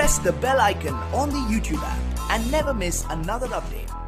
press the bell icon on the YouTube app and never miss another update.